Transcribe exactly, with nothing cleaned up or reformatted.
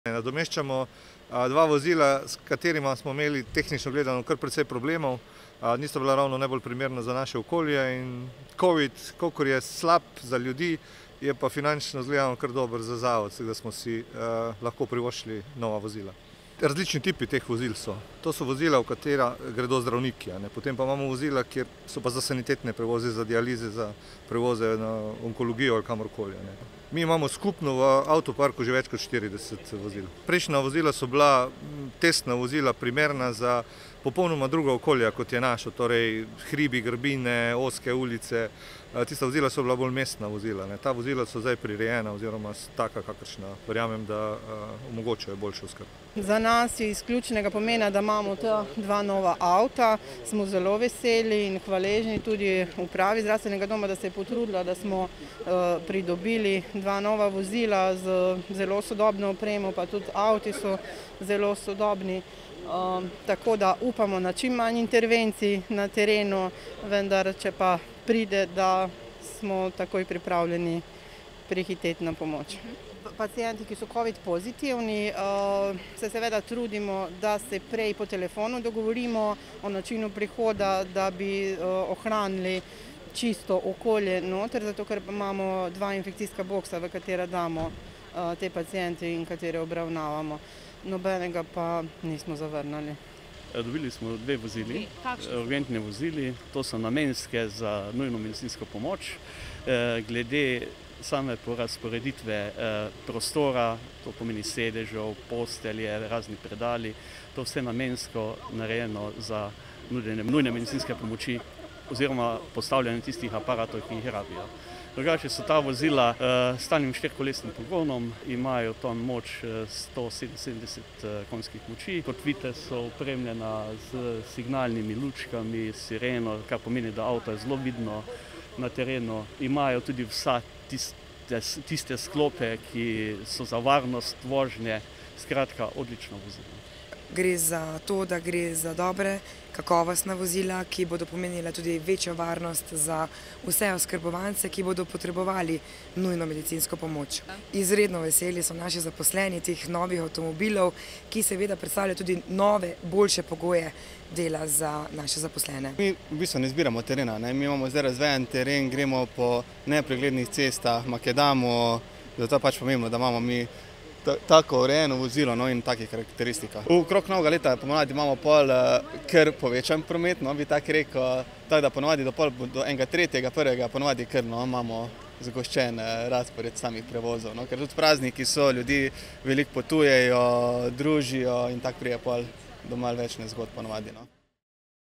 Nadomeščamo dva vozila, s katerima smo imeli tehnično gledano kar precej problemov. Nista bila ravno najbolj primerna za naše okolje in covid, kolikor je slab za ljudi, je pa finančno gledano kar dober za zavod, da smo si lahko privoščili nova vozila. Različni tipi teh vozil so. To so vozila, v katera gredo zdravniki. Potem pa imamo vozila, kjer so pa za sanitetne prevoze, za dialize, za prevoze na onkologijo ali kamorkoli. Mi imamo skupno v avtoparku že več kot štirideset vozil. Prejšnja vozila so bila testna vozila, primerna za popolnoma druga okolja, kot je naše, torej hribi, grbine, ozke ulice. Tista vozila so bila bolj mestna vozila. Ta vozila so zdaj prirejena oziroma taka, kakršna verjamem, da omogočajo boljšo oskrbo. Za nas je iz ključnega pomena, da imamo ta dva nova avta. Smo zelo veseli in hvaležni tudi upravi zdravstvenega doma, da se je potrudila, da smo pridobili dva nova vozila z zelo sodobno opremo, pa tudi avti so zelo sodobni. Tako da upamo na čim manj intervencij na terenu, vendar če pa pride, da smo takoj pripravljeni prihiteti na pomoč. Pacienti, ki so covid pozitivni, se seveda trudimo, da se prej po telefonu dogovorimo o načinu prihoda, da bi ohranili čisto okolje noter, zato ker imamo dva infekcijska boksa, v katera damo te pacijente in katere obravnavamo. Nobenega pa nismo zavrnili. Dobili smo dve vozili, urgentne vozili, to so namenske za nujno medicinsko pomoč. Glede same porazporeditve prostora, to pomeni sedežev, postelje, razni predali, to vse namensko narejeno za nujne medicinske pomoči oziroma postavljanje tistih aparatov, ki jih rabijo. Drugače so ta vozila s stalnim štirikolesnim pogonom, imajo ton moč sto sedeminsedemdeset konjskih moči. Kot vidite, so opremljena z signalnimi lučkami, sireno, kar pomeni, da avto je zelo vidno na terenu. Imajo tudi vsa tiste, tiste sklope, ki so za varnost vožnje, skratka odlično vozilo. Gre za to, da gre za dobre, kakovostna vozila, ki bodo pomenila tudi večjo varnost za vse oskrbovance, ki bodo potrebovali nujno medicinsko pomoč. Izredno veseli so naši zaposleni teh novih avtomobilov, ki seveda predstavljajo tudi nove, boljše pogoje dela za naše zaposlene. Mi v bistvu ne zbiramo terena, ne? Mi imamo zdaj razvejen teren, gremo po nepreglednih cestah, makedamo, zato pač pomembno, da imamo mi tako urejeno vozilo in takih karakteristika. Okrog novega leta ponovadi imamo pol kar povečan promet, bi tako rekel, tako da ponovadi do pol do enega tretjega, prvega ponovadi kar imamo zagoščen razpored samih prevozov, ker tudi prazniki so, ljudi veliko potujejo, družijo in tako prije pol do malo več nezgod ponovadi.